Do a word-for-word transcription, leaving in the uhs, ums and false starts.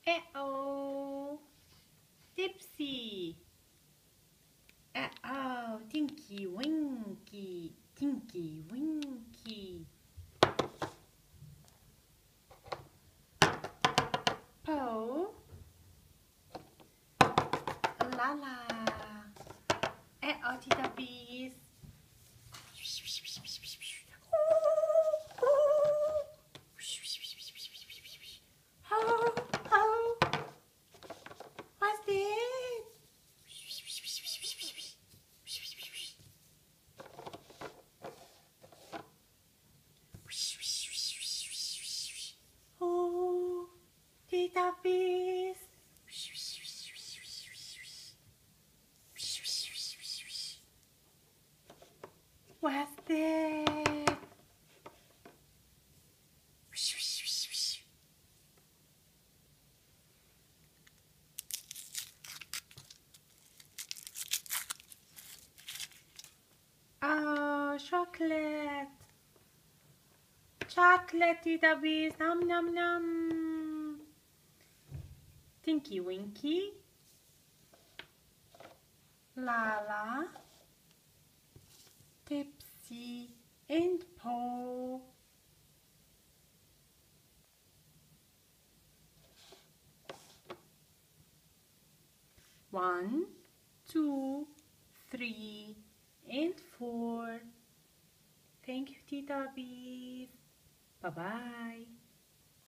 Uh-oh. Tipsy. Uh-oh. Tinky Winky. Tinky Winky. Po. Lala. Uh-oh, Teletubbies. Oh, oh. What's this? Oh, Teletubbies. What's this? Oh, chocolate. Chocolate, Teletubbies. Nom nom nom. Tinky Winky. Lala. Tipsy and Po. One, two, three, and four. Thank you, Teletubbies. Bye-bye.